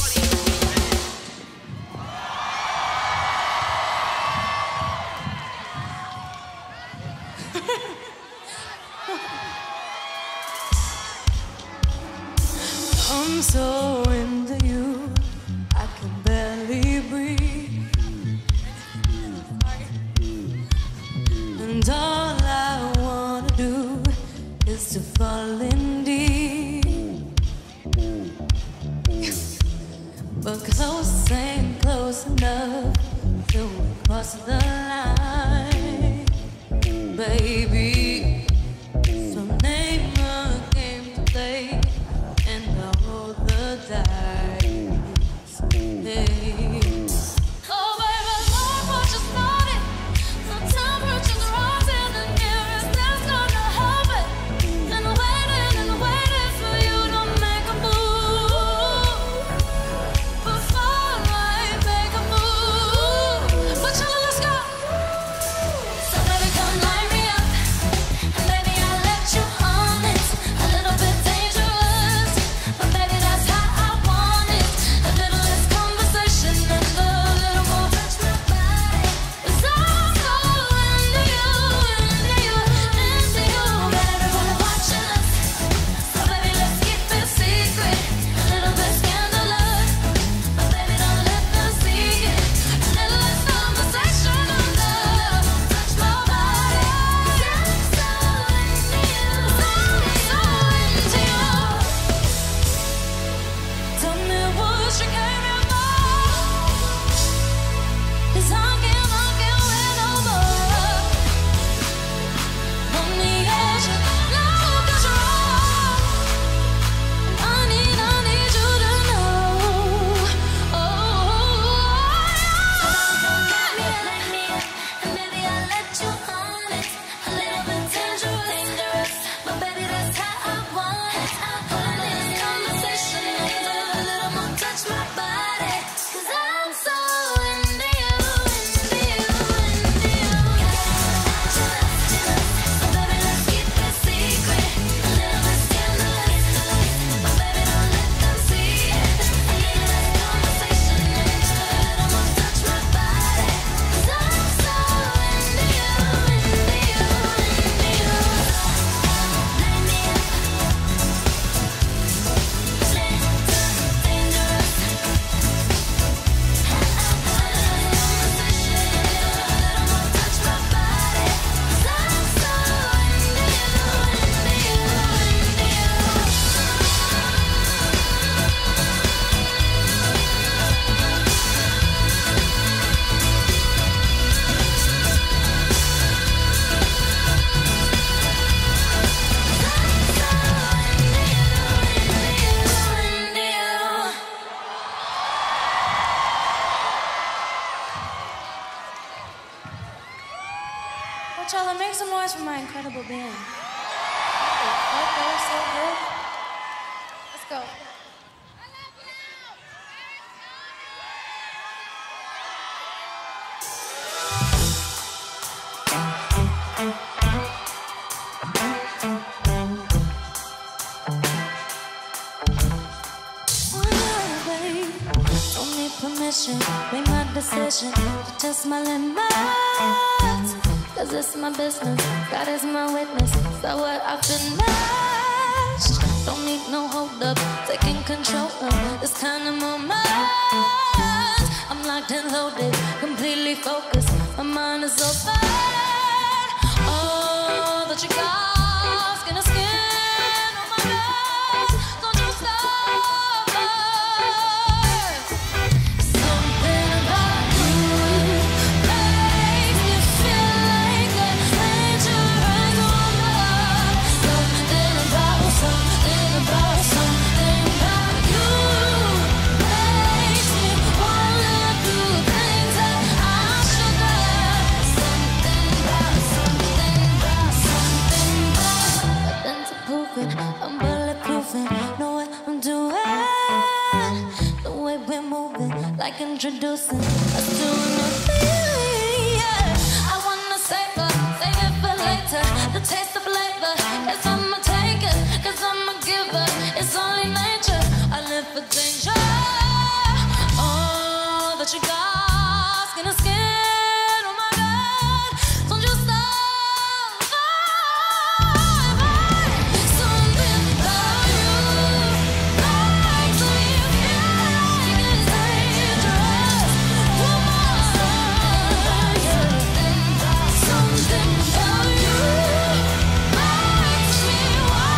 I'm so into you, I can barely breathe. And all I wanna do to falling deep, but close ain't close enough to cross the line, baby. So name a game to play and I'll roll the dice, hey. Oh baby, Lord, what you started? The temperature's rising, the nearest that's gonna help it. And waiting for you to make a move. Before I make a move, but you let's go. So baby, come line me up, and baby I'll let you on it. A little bit dangerous, but baby that's how I want it. A little less conversation and a little more touch my body. 'Cause I'm so into you, into you, into you. Got everyone watching us, so baby let's keep it secret. A little bit scandalous, but baby don't let them see it. A little less conversation and a little touch my body. 'Cause I'm so into you, so into you. Tell me what you came here for, 'cause I can't wait no more. On the edge of love control, I need you to know. Let me up, and baby I'll let you on it. A little bit dangerous, but baby that's how I want it. A little conversation and a little more touch my body. 'Cause I'm so into you, into you, into you. So baby let's keep it secret. A little bit scandalous, but baby don't let them see it. A little less conversation and a little more touch my body. 'Cause I'm so into you, into you, into you. Light me up, dangerous. Coachella, make some noise for my incredible band. That was so good. Let's go. Don't need permission, make my decision to test my limits. 'Cause it's my business, God is my witness. So what I've been matched. Don't need no hold up, taking control of this kind of moment. I'm locked and loaded, completely focused. My mind is open. All that you got, skin to skin. Oh my God, don't you stop. Something about you makes me feel like a dangerous woman. Something about you makes me wanna do things that I shouldn't. Something about. But then to prove it, I'm bulletproof it. Know what I'm doing. The way we're moving, like introducing us to a new thing. Yeah. I wanna save it for later. The taste of flavor, yes I'ma take it, 'cause I'm a giver. It's only nature. I live for danger. All that you got, skin to skin. Oh my God, don't you stop. Something about you makes me feel like it's dangerous. Something about you makes me wanna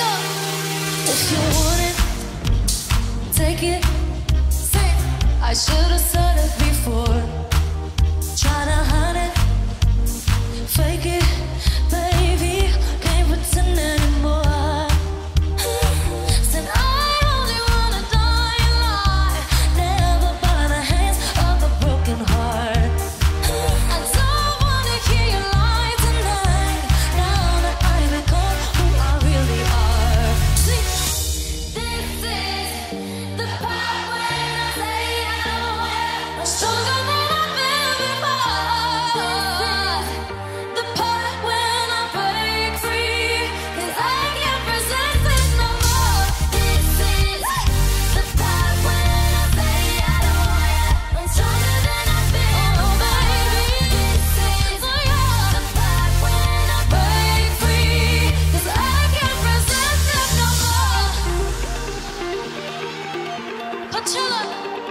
go. If you want it, take it. Say, I should have said it before. Try to hide it, fake it, baby. Can't pretend anymore. Said I only wanna die alive, never by the hands of a broken heart. I don't wanna hear you lie tonight. Now that I become who I really are. See, this is the part when I say I don't want. I'm stronger than I've been before. The part when I break free, 'cause I can't resist it no more. This is the part when I say I don't want. I'm stronger than I've been, oh baby. This is the part when I break free, 'cause I can't resist it no more. Coachella.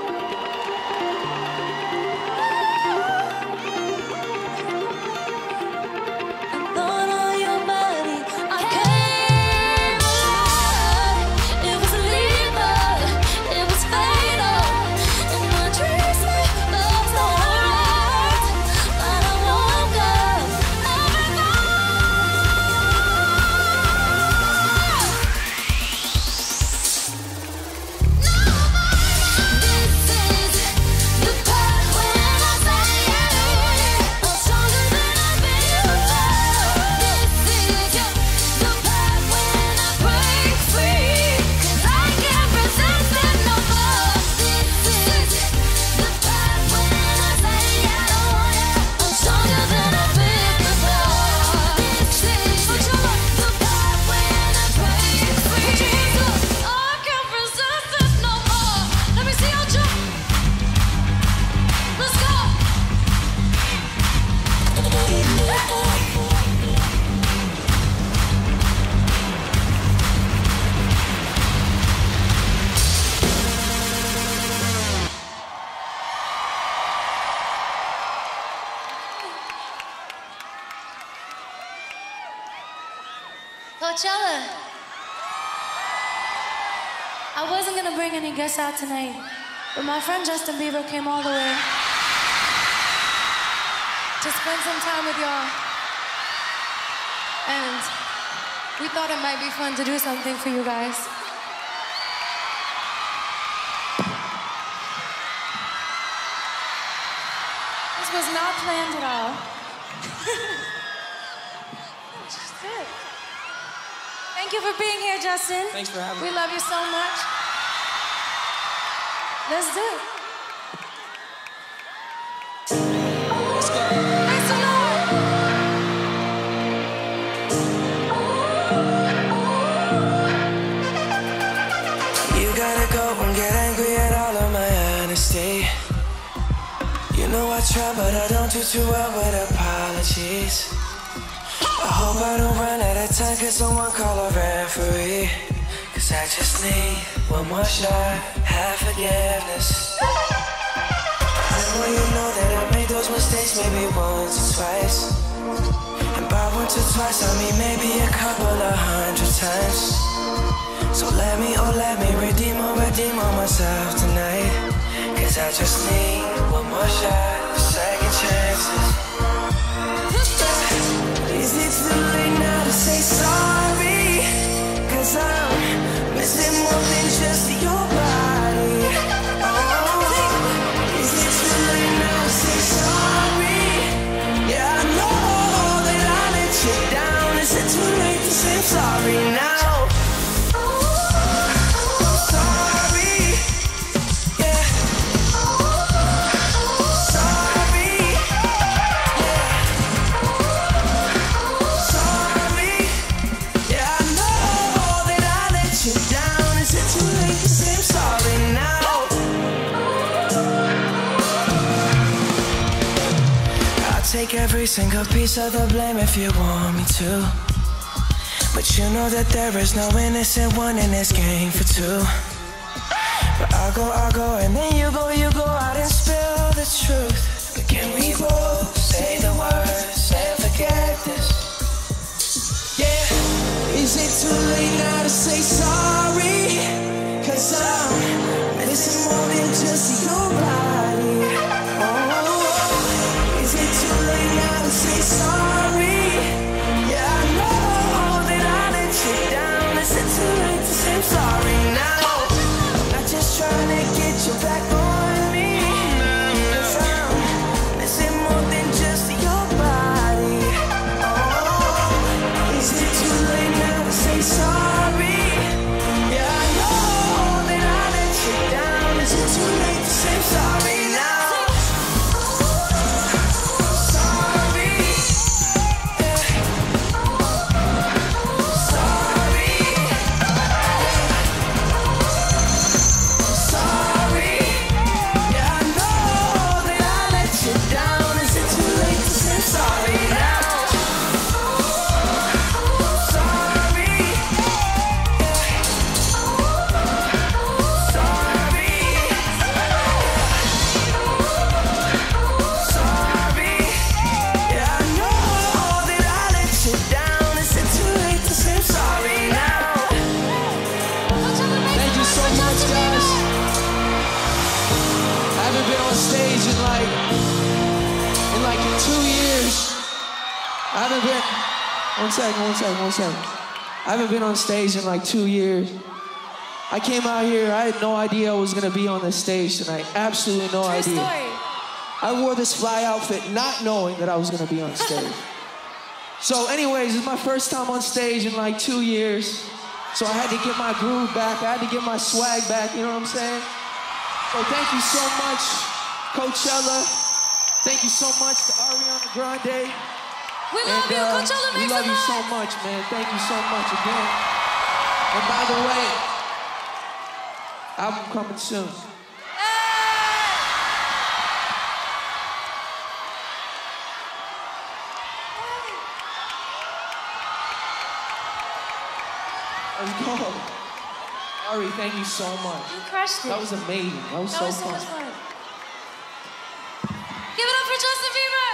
I thought on your body, I came alive. It was lethal, it was fatal. And my dreams made those alright. But I woke up, this is the part when I say I don't want it. I'm stronger than I've been before. This is the part when I break free, 'cause I can't resist it no more. This is the part when I say I don't want it. I'm stronger than I've been before. This is the part when I break free. I can't resist it no more. Let me see you jump. Let's go. Coachella. I wasn't gonna bring any guests out tonight, but my friend Justin Bieber came all the way to spend some time with y'all. And we thought it might be fun to do something for you guys. This was not planned at all. It's just good. Thank you for being here, Justin. Thanks for having me. We love you so much. Let's do it. Let's go. Praise the Lord. You gotta go and get angry at all of my honesty. You know I try, but I don't do too well with apologies. I hope I don't run out of time, cause someone call a referee. Cause I just need one more shot, have forgiveness. I know you know that I made those mistakes maybe once or twice. And by once or twice I mean maybe a couple of 100 times. So let me redeem on myself tonight. Cause I just need one more shot, second chances. Is it too late now to say sorry? Cause I'm missing more than just your body. Oh, is it too late now to say sorry? Yeah, I know that I let you down. Is it too late to say sorry now? Take every single piece of the blame if you want me to. But you know that there is no innocent one in this game for two. But I'll go, and then you go out and spill the truth. But can we both say the words and forget this? Yeah, is it too late now to stage in like 2 years. I haven't been. One second. I haven't been on stage in like 2 years. I came out here, I had no idea I was gonna be on this stage tonight. Absolutely no idea. True story. I wore this fly outfit not knowing that I was gonna be on stage. So anyways, it's my first time on stage in like 2 years. So I had to get my groove back, I had to get my swag back, you know what I'm saying? So thank you so much, Coachella. Thank you so much to Ariana Grande. We love you, Coachella. We love you so much, man. Thank you so much again. And by the way, album coming soon. Let's go. Ari, thank you so much. You crushed it. That was amazing. That was so fun. Much fun. Give it up for Justin Bieber.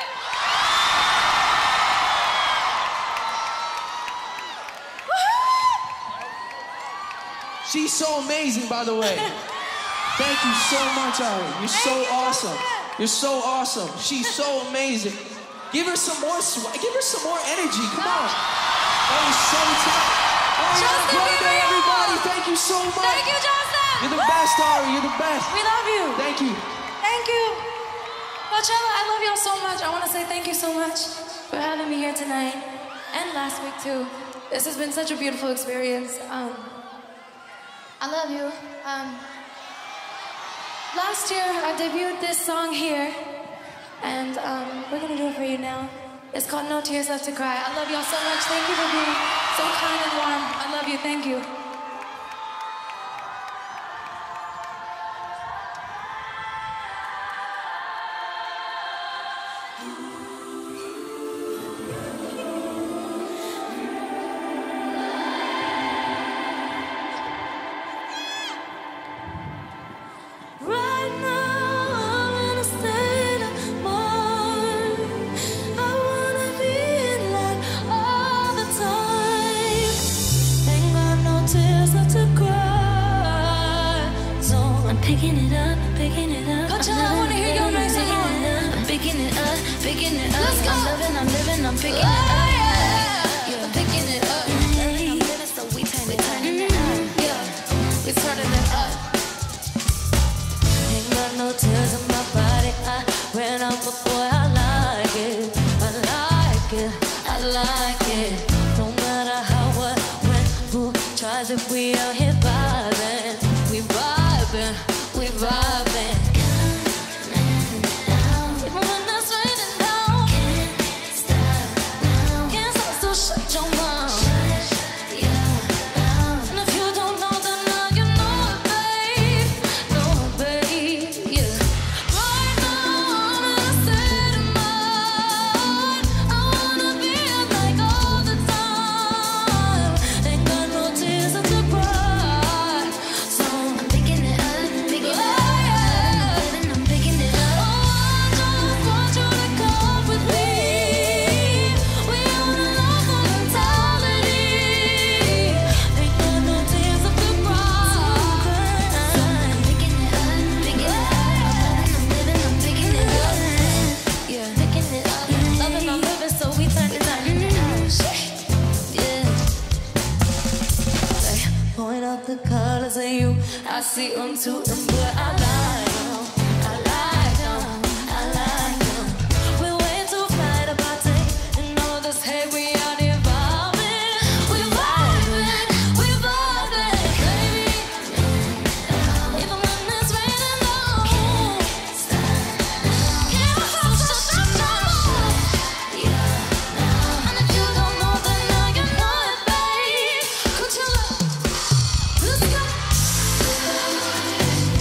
She's so amazing, by the way. Thank you so much, Ari. You're so awesome. You're so awesome. She's so amazing. Give her some more give her some more energy. Come on. That was so tight. Ariana Grande, everybody, thank you so much. Thank you, Justin. You're the best, Ari. You're the best. We love you. Thank you. Thank you. Coachella, I love y'all so much. I want to say thank you so much for having me here tonight and last week too. This has been such a beautiful experience. I love you. Last year, I debuted this song here, and we're gonna do it for you now. It's called No Tears Left to Cry. I love y'all so much. Thank you for being so kind and warm. I love you. Thank you. Right now, I'm in a state of mind. I wanna be in love all the time. Ain't got no tears left to cry. So I'm picking it up, picking it up. Coachella, I wanna hear your voice. I'm picking it up, picking it up. Let's go. I'm loving, I'm living, I'm picking it up. Yeah, I'm picking it up. I'm living, so we turning it up. Yeah, we turning it up. Ain't got no tears in my body. I ran out before. I like it. I like it. I like it. No matter how, what, when, who tries it, we out here vibing. We vibing. We vibing. Even when it's raining down. Can't stop now. Can't stop, so shut your mouth. And if you don't know, then now you know it, babe. Know it, babe. Yeah. Right now, I'm in a state of mind. I wanna be like all the time. Ain't got no tears left to cry. So I'm picking it up, picking it up. I'm picking it up. Oh, I just want you to come with me. We on a love mentality. Ain't got no tears left to cry. So I'm picking it up, picking it up. I'm living, I'm picking it up. Yeah, picking it up. Loving, I'm living, so we turn it up. Yeah. Point out the colors in you. I see them too, but I like them. I like them. I like them. We're way too fly to party. And all this hate, we out here vibing. We vibing. We vibing, baby. Even when it's raining down. Can't stop, shut down. And if you don't know, then now you know it, babe. Coachella. Let's go.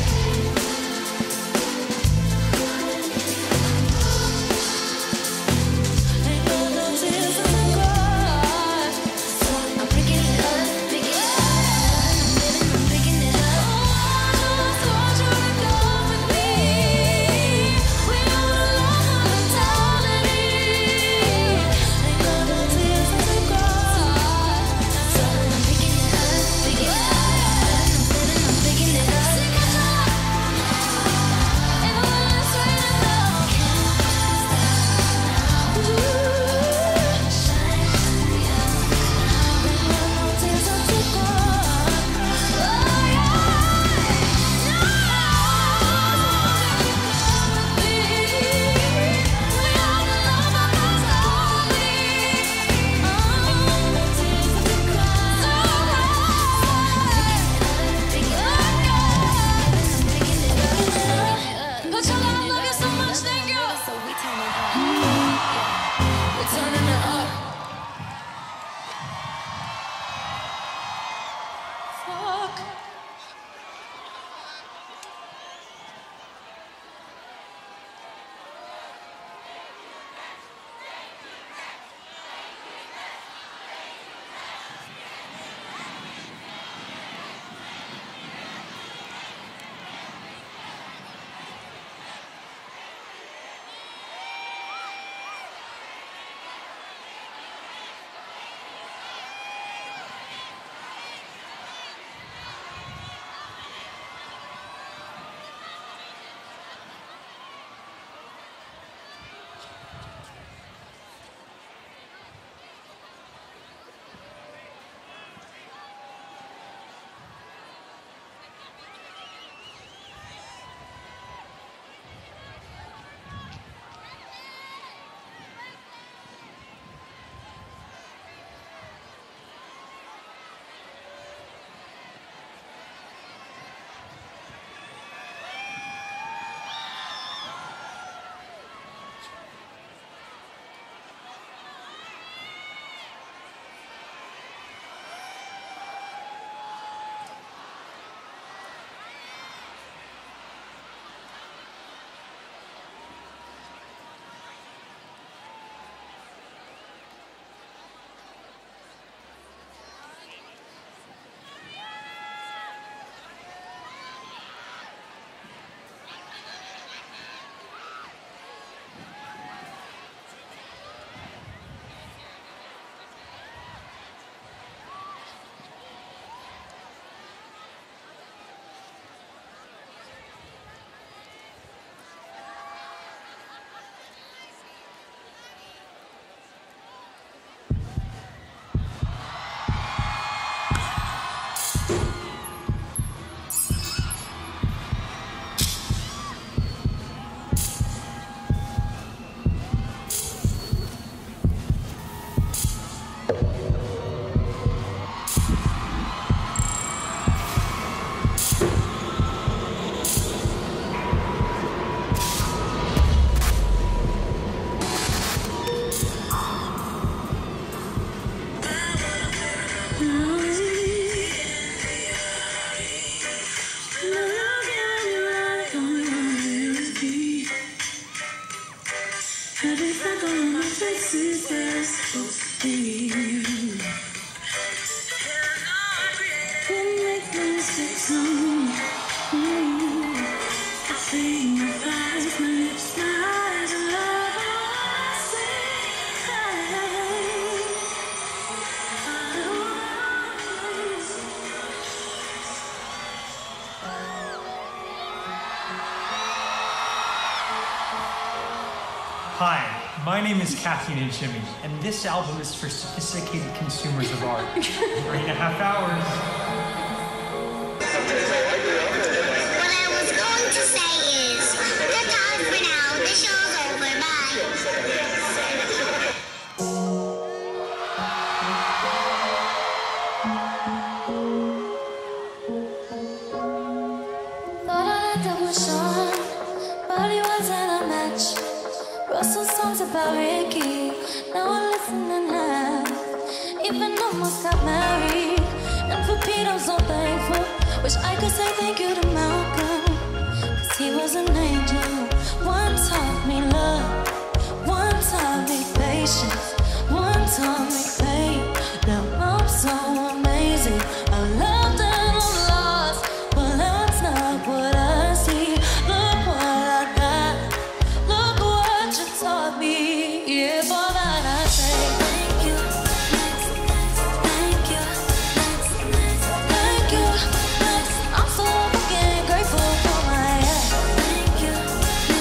we're turning it up. Fuck. Hi, my name is Kathleen and Jimmy, and this album is for sophisticated consumers of art. 3.5 hours. What I was going to say is, goodbye for now. The show's over. Bye. Thought I had double shot, but it wasn't a match. Wrote some songs about Ricky, now I listen and laugh. Even almost got married, and for Pete I'm so thankful. Wish I could say thank you to Malcolm, cause he was an angel. One taught me love, one taught me patience, one taught me pain. Now I'm so amazing, I loved and I'm lost, but that's not what I see. Look what I got, look what you taught me. Yeah, for that I say thank you, thank you, thank you. I'm so fucking grateful for my life. Thank you,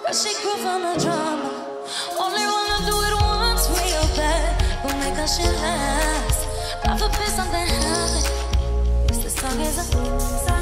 but she grew from the drama. Only wanna do it once real bad. Gon' make that shit last. God forbid something happen. Yes, this song is a